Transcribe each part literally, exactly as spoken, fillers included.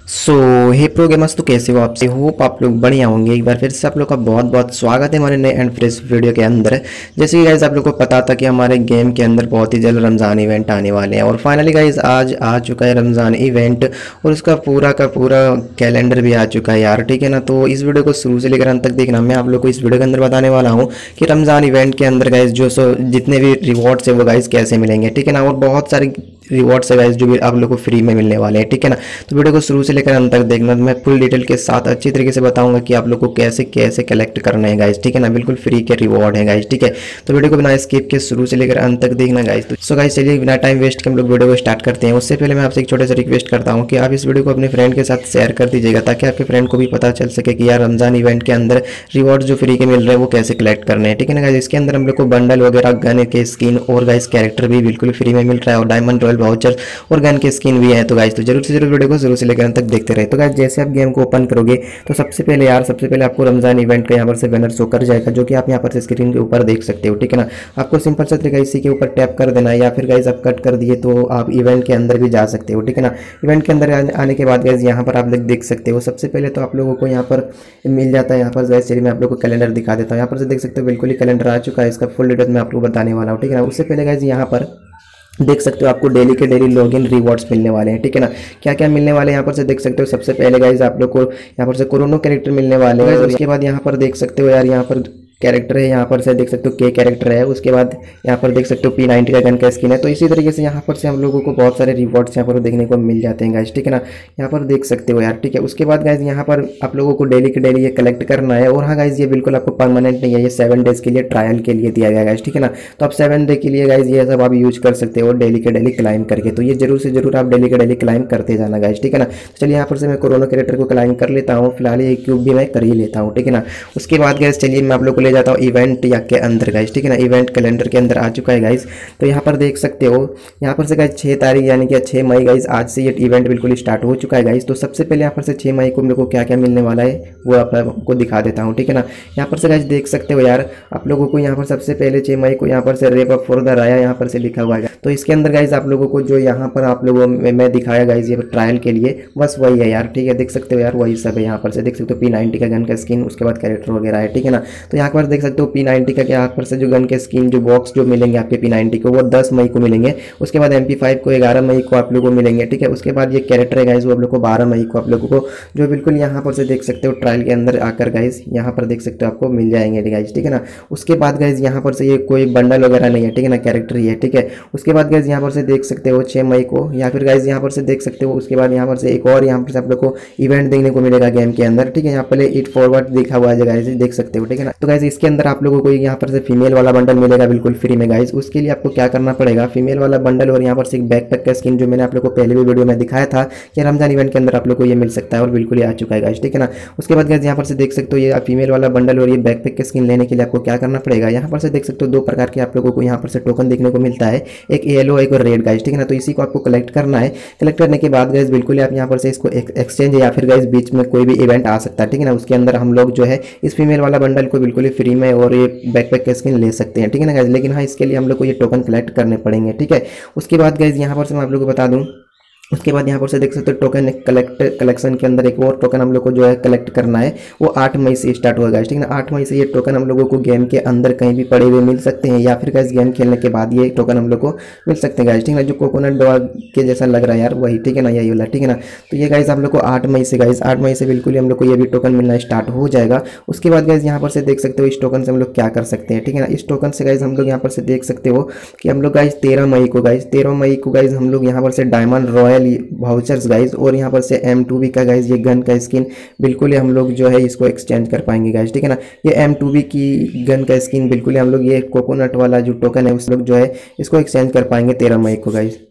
सो हे pro gamers, तो कैसे हो आपसे? होप आप लोग बढ़िया होंगे। एक बार फिर से आप लोग का बहुत बहुत स्वागत है हमारे नए एंड फ्रेश वीडियो के अंदर। जैसे कि गाइज आप लोग को पता था कि हमारे गेम के अंदर बहुत ही जल्द रमज़ान इवेंट आने वाले हैं और फाइनली गाइज आज आ चुका है रमज़ान इवेंट और उसका पूरा का पूरा कैलेंडर भी आ चुका है यार, ठीक है ना। तो इस वीडियो को शुरू से लेकर अंत तक देखना। मैं आप लोग को इस वीडियो के अंदर बताने वाला हूँ कि रमज़ान इवेंट के अंदर गाइज जो सो जितने भी रिवॉर्ड्स है वो गाइज कैसे मिलेंगे, ठीक है ना। और बहुत सारे रिवॉर्ड्स है गाइज जो भी आप लोग को फ्री में मिलने वाले हैं, ठीक है ना। तो वीडियो को शुरू से लेकर अंत तक देखना। मैं फुल डिटेल के साथ अच्छी तरीके से बताऊंगा कि आप लोग को कैसे कैसे कलेक्ट करना है गाइज, ठीक है ना। बिल्कुल फ्री के रिवॉर्ड है गाइज, ठीक है। तो वीडियो को बिना स्किप के शुरू से लेकर अंत तक देखना गाइज। तो सो गाइज चलिए बिना टाइम वेस्ट के हम लोग वीडियो को स्टार्ट करते हैं। उससे पहले मैं आपसे एक छोटा सा रिक्वेस्ट करता हूँ कि आप इस वीडियो को अपने फ्रेंड के साथ शेयर कर दीजिएगा ताकि आपके फ्रेंड को भी पता चल सके कि यार रमजान इवेंट के अंदर रिवॉर्ड जो फ्री के मिल रहे हैं वो कैसे कलेक्ट करने हैं, ठीक है ना गाइज। इसके अंदर हम लोग को बंडल वगैरह, गन के स्किन और गाइज कैरेक्टर भी बिल्कुल फ्री में मिल रहा है और डायमंड रॉयल वाउचर और गन के स्किन भी है। तो गाइज तो जरूर से जरूर वीडियो को शुरू से लेकर अंत तक देखते रहे। तो गाइज जैसे आप गेम को ओपन करोगे तो सबसे पहले यार सबसे पहले आपको रमजान इवेंट का यहाँ पर से बैनर शो कर जाएगा जो कि आप यहाँ पर से स्क्रीन के ऊपर देख सकते हो, ठीक है ना। आपको सिंपल सा तरीका इसी के ऊपर टैप कर देना है या फिर गाइज आप कट कर दिए तो आप इवेंट के अंदर भी जा सकते हो, ठीक है ना। इवेंट के अंदर आने के बाद गाइज यहाँ पर आप लोग देख सकते हो सबसे पहले तो आप लोगों को यहाँ पर मिल जाता है। यहाँ पर गाइज चलिए मैं आप लोग को कैलेंडर दिखा देता हूँ। यहाँ पर से देख सकते हो बिल्कुल ही कैलेंडर आ चुका है। इसका फुल डिटेल मैं आप लोग बताने वाला हूँ, ठीक है ना। उससे पहले गाइज यहाँ पर देख सकते हो आपको डेली के डेली लॉगिन रिवॉर्ड्स मिलने वाले हैं, ठीक है ना। क्या क्या मिलने वाले हैं यहाँ पर से देख सकते हो। सबसे पहले गाइज आप लोग को यहाँ पर से कोरोनो कैरेक्टर मिलने वाले हैं। उसके बाद यहाँ पर देख सकते हो यार यहाँ पर कैरेक्टर है, यहाँ पर से देख सकते हो के कैरेक्टर है। उसके बाद यहाँ पर देख सकते हो पी नाइन्टी का गन का स्किन है। तो इसी तरीके से यहाँ पर से हम लोगों को बहुत सारे रिवॉर्ड्स यहाँ पर देखने को मिल जाते हैं गाइज, ठीक है ना। यहाँ पर देख सकते हो यार, ठीक है। उसके बाद गाइज यहाँ पर आप लोगों को डेली के डेली ये कलेक्ट करना है। और हाँ गाइज ये बिल्कुल आपको परमानेंट नहीं है, ये सेवन डेज के लिए ट्रायल के लिए दिया गया गाइज, ठीक है ना। तो आप सेवन डे के लिए गाइज ये सब आप यूज कर सकते हो डेली के डेली क्लाइम करके। तो ये जरूर से जरूर आप डेली के डेली क्लाइम करते जाना गाइज, ठीक है ना। चलिए यहाँ पर से मैं कोरोना कैरेक्टर को क्लाइम कर लेता हूँ। फिलहाल ये क्यूब भी मैं कर ही लेता हूँ, ठीक है ना। उसके बाद गाइज चलिए मैं आप लोग को ले जाता हूँ इवेंट या के अंदर गाइज, ठीक है ना। इवेंट कैलेंडर के अंदर आ चुका है गाइज। तो यहाँ पर देख सकते हो यहाँ पर से गाइज छः तारीख यानी कि छः मई गाइज आज से ये इवेंट बिल्कुल स्टार्ट हो चुका है गाइज। तो सबसे पहले यहाँ पर से छः मई को मेरे को क्या क्या मिलने वाला है वो आपको दिखा देता हूँ, ठीक है ना। यहाँ पर से गाइज देख सकते हो यार आप लोगों को यहाँ पर सबसे पहले छः मई को यहाँ पर से रेप अप फॉर द राया यहाँ पर से लिखा हुआ है। तो इसके अंदर गाइज आप लोगों को जो यहाँ पर आप लोगों में मैं दिखाया गाइज ये ट्रायल के लिए बस वही है यार, ठीक है। देख सकते हो यार वही सब है। यहाँ पर से देख सकते हो पी नाइन्टी का गन का स्किन, उसके बाद कैरेक्टर वगैरह है, ठीक है ना। तो यहाँ पर देख सकते हो पी नाइन्टी का यहाँ पर से जो गन के स्किन जो बॉक्स जो मिलेंगे आपके पी नाइन्टी को वो दस मई को मिलेंगे। उसके बाद एम पी फाइव को ग्यारह मई को आप लोगों को मिलेंगे, ठीक है। उसके बाद ये कैरेक्टर है गाइज वो आप लोग को बारह मई को आप लोगों को जो बिल्कुल यहाँ पर से देख सकते हो ट्रायल के अंदर आकर गाइज यहाँ पर देख सकते हो आपको मिल जाएंगे गाइज, ठीक है ना। उसके बाद गाइज यहाँ पर से ये कोई बंडल वगैरह नहीं है, ठीक है ना, कैरेक्टर ही है, ठीक है। उसके बाद गाइज यहाँ पर से देख सकते हो छः मई को या फिर गाइज यहाँ पर से देख सकते हो उसके बाद यहाँ पर से एक और यहाँ पर से आप लोग को इवेंट देखने को मिलेगा गेम के अंदर, ठीक है। यहाँ पर इट फॉरवर्ड लिखा हुआ है गाइज, देख सकते हो, ठीक है ना। तो गाइज इसके अंदर आप लोगों को यहाँ पर से फीमेल वाला बंडल मिलेगा बिल्कुल फ्री में गाइज। उसके लिए आपको क्या करना पड़ेगा, फीमेल वाला बंडल और यहाँ पर से एक बैकपैक का स्किन जो मैंने आप लोग को पहले भी वीडियो में दिखाया था कि रमजान इवेंट के अंदर आप लोग को ये मिल सकता है और बिल्कुल ही आ चुका है गाइज, ठीक है ना। उसके बाद गाइज यहाँ पर से देख सकते हो ये फीमेल वाला बंडल और ये बैकपैक का स्किन लेने के लिए आपको क्या करना पड़ेगा। यहाँ पर से देख सकते हो दो प्रकार के आप लोगों को यहाँ पर से टोकन देखने को मिलता है, एक येलो एक और रेड गाइज, ठीक है ना। तो इसी को आपको कलेक्ट करना है। कलेक्ट करने के बाद गाइज बिल्कुल आप यहाँ पर से इसको एक्सचेंज या फिर गाइज बीच में कोई भी इवेंट आ सकता है, ठीक है ना। उसके अंदर हम लोग जो है इस फीमेल वाला बंडल को बिल्कुल ही फ्री में और ये बैकपैक का स्किन ले सकते हैं, ठीक है ना गाइज। लेकिन हाँ इसके लिए हम लोग को ये टोकन कलेक्ट करने पड़ेंगे, ठीक है। उसके बाद गाइज यहाँ पर से मैं आप लोगों को बता दूँ उसके बाद यहाँ पर से देख सकते हो टोकन कलेक्ट कलेक्शन के अंदर एक और टोकन हम लोग को जो है कलेक्ट करना है वो आठ मई से स्टार्ट होगा, ठीक है ना। आठ मई से ये टोकन हम लोगों को गेम के अंदर कहीं भी पड़े हुए मिल सकते हैं या फिर गाइस गेम खेलने के बाद ये टोकन हम लोग को मिल सकते हैं गाइस, ठीक है ना। जो कोकोनट डॉग के जैसा लग रहा है यार वही, ठीक है ना, यही वाला, ठीक है ना। तो ये गाइस हम लोग को आठ मई से गाइस आठ मई से बिल्कुल हम लोग को ये भी टोकन मिलना स्टार्ट हो जाएगा। उसके बाद गाइस यहाँ पर से देख सकते हो इस टोकन से हम लोग क्या कर सकते हैं, ठीक है ना। इस टोकन से गाइस हम लोग यहाँ पर से देख सकते हो कि हम लोग गाइस तेरह मई को गाइस तेरह मई को गाइस हम लोग यहाँ पर से डायमंड रॉयल वाउचर गाइज और यहाँ पर से एम टू बी का गाइज ये गन का स्किन बिल्कुल हम लोग जो है इसको एक्सचेंज कर पाएंगे गाइज, ठीक है ना। ये एम टू बी की गन का स्किन बिल्कुल हम लोग ये कोकोनट वाला जो टोकन है उस लोग जो है इसको एक्सचेंज कर पाएंगे तेरह मई को गाइज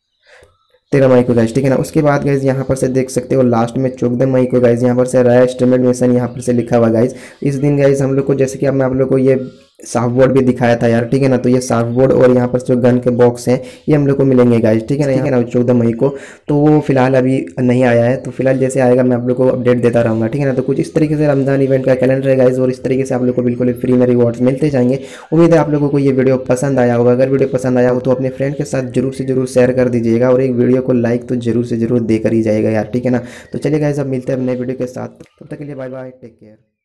तेरह मई को गाइज, ठीक है ना। उसके बाद गाइज यहाँ पर से देख सकते हो लास्ट में चौदह मई को गाइज यहाँ पर से राया स्ट्रीमेड मिशन यहाँ पर से लिखा हुआ गाइज। इस दिन गाइज हम लोग को जैसे कि अब मैं आप लोग को ये साफ बोर्ड भी दिखाया था यार, ठीक है ना। तो ये साफ बोर्ड और यहाँ पर जो गन के बॉक्स हैं ये हम लोग को मिलेंगे गाइज, ठीक है ना, ठीक है ना, चौदह मई को। तो वो फिलहाल अभी नहीं आया है, तो फिलहाल जैसे आएगा मैं आप लोग को अपडेट देता रहूँगा, ठीक है ना। तो कुछ इस तरीके से रमजान इवेंट का कैलेंडर है गाइज, और इस तरीके से आप लोग को बिल्कुल फ्री में रिवॉर्ड्स मिलते जाएंगे। उम्मीद है आप लोगों को ये वीडियो पसंद आया होगा। अगर वीडियो पसंद आया हो तो अपने फ्रेंड के साथ जरूर से जरूर शेयर कर दीजिएगा, और एक वीडियो को लाइक तो जरूर से जरूर देकर ही जाएगा यार, ठीक है ना। तो चलिए गाइज अब मिलते हैं नए वीडियो के साथ, तब तक के लिए बाय बाय, टेक केयर।